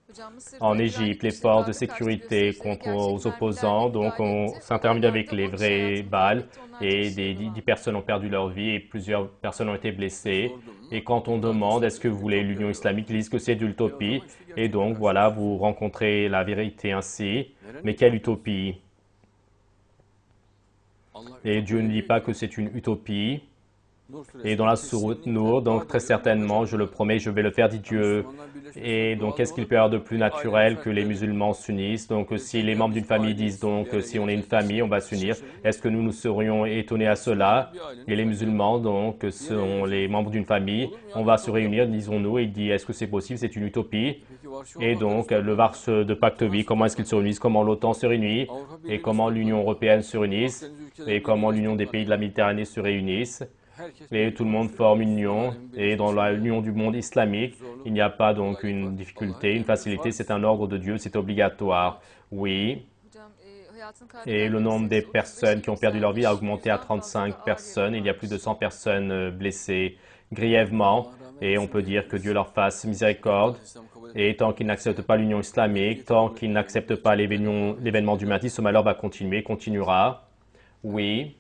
En Égypte, les forces de sécurité contre aux opposants, donc on s'intervient avec les vrais Bâles et 10 personnes ont perdu leur vie et plusieurs personnes ont été blessées. Et quand on demande est-ce que vous voulez l'Union islamique, ils disent que c'est de l'utopie. Et donc voilà, vous rencontrez la vérité ainsi. Mais quelle utopie? Et Dieu ne dit pas que c'est une utopie. Et dans la sourate Nour, donc très certainement, je le promets, je vais le faire, dit Dieu. Et donc, qu'est-ce qu'il peut y avoir de plus naturel que les musulmans s'unissent? Donc, si les membres d'une famille disent donc, si on est une famille, on va s'unir, est-ce que nous serions étonnés à cela? Et les musulmans, donc, sont les membres d'une famille, on va se réunir, disons-nous, et il dit, est-ce que c'est possible? C'est une utopie. Et donc, le Vars de Pacte-Vie, comment est-ce qu'ils se réunissent? Comment l'OTAN se réunit? Et comment l'Union européenne se réunisse? Et comment l'Union des pays de la Méditerranée se réunissent? Et tout le monde forme une union. Et dans l'union du monde islamique, il n'y a pas donc une difficulté, une facilité, c'est un ordre de Dieu, c'est obligatoire. Oui. Et le nombre des personnes qui ont perdu leur vie a augmenté à 35 personnes. Il y a plus de 100 personnes blessées grièvement. Et on peut dire que Dieu leur fasse miséricorde. Et tant qu'ils n'acceptent pas l'union islamique, tant qu'ils n'acceptent pas l'événement du Mahdi, ce malheur va continuer, continuera. Oui.